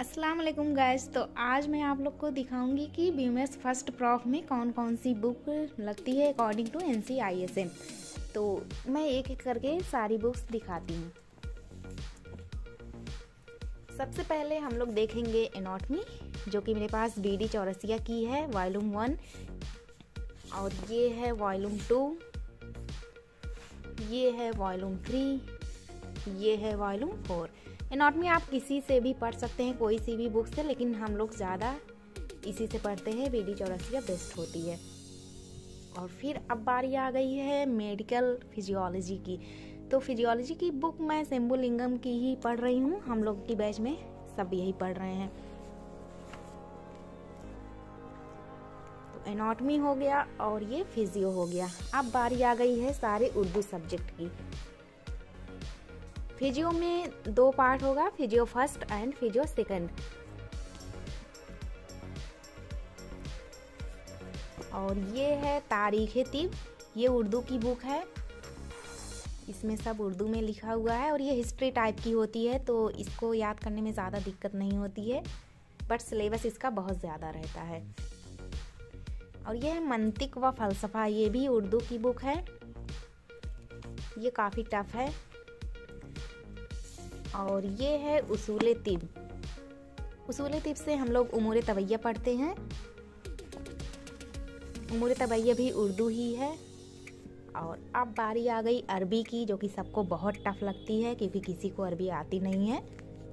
अस्सलाम वालेकुम गाइस। तो आज मैं आप लोग को दिखाऊंगी कि बीएमएस फर्स्ट प्रॉफ में कौन कौन सी बुक लगती है अकॉर्डिंग टू NCISM। तो मैं एक एक करके सारी बुक्स दिखाती हूँ। सबसे पहले हम लोग देखेंगे एनाटॉमी, जो कि मेरे पास BD चौरसिया की है वॉल्यूम 1, और ये है वॉल्यूम 2, ये है वॉल्यूम 3, ये है वॉल्यूम 4। एनाटॉमी आप किसी से भी पढ़ सकते हैं, कोई सी भी बुक से, लेकिन हम लोग ज़्यादा इसी से पढ़ते हैं। BD चौरसिया बेस्ट होती है। और फिर अब बारी आ गई है मेडिकल फिजियोलॉजी की। तो फिजियोलॉजी की बुक मैं शंभुलिंगम की ही पढ़ रही हूँ। हम लोग की बैच में सब यही पढ़ रहे हैं। तो एनाटॉमी हो गया और ये फिजियो हो गया। अब बारी आ गई है सारे उर्दू सब्जेक्ट की। फिजियो में 2 पार्ट होगा, physio first and physio second. और ये है तारीख तिब, ये उर्दू की बुक है। इसमें सब उर्दू में लिखा हुआ है और ये हिस्ट्री टाइप की होती है, तो इसको याद करने में ज़्यादा दिक्कत नहीं होती है, बट सिलेबस इसका बहुत ज़्यादा रहता है। और ये है मंतिक व फलसफा, ये भी उर्दू की बुक है। ये काफ़ी टफ है। और ये है उसूल तिब। उसूल तिब से हम लोग उमूर तवैया पढ़ते हैं। उमूर तवैया भी उर्दू ही है। और अब बारी आ गई अरबी की, जो कि सबको बहुत टफ लगती है क्योंकि किसी को अरबी आती नहीं है।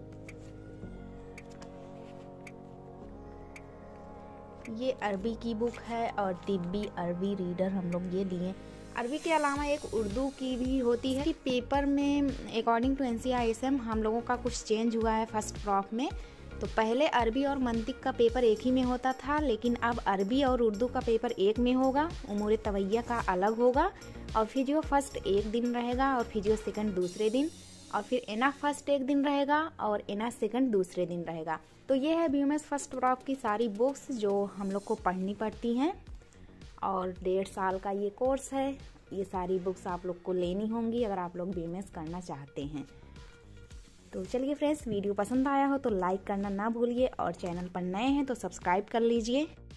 ये अरबी की बुक है और तिब्बी अरबी रीडर हम लोग ये लिए। अरबी के अलावा एक उर्दू की भी होती है कि पेपर में अकॉर्डिंग टू NCISM हम लोगों का कुछ चेंज हुआ है फर्स्ट प्रॉफ में। तो पहले अरबी और मंतिक का पेपर एक ही में होता था, लेकिन अब अरबी और उर्दू का पेपर एक में होगा। उमूर तवैया का अलग होगा। और फिजियो फर्स्ट एक दिन रहेगा और फिजियो सेकंड दूसरे दिन, और फिर एना फर्स्ट एक दिन रहेगा और एना सेकंड दूसरे दिन रहेगा। तो ये है BMS फर्स्ट प्रॉफ की सारी बुक्स जो हम लोग को पढ़नी पड़ती हैं। और 1.5 साल का ये कोर्स है। ये सारी बुक्स आप लोग को लेनी होंगी अगर आप लोग BMS करना चाहते हैं। तो चलिए फ्रेंड्स, वीडियो पसंद आया हो तो लाइक करना ना भूलिए, और चैनल पर नए हैं तो सब्सक्राइब कर लीजिए।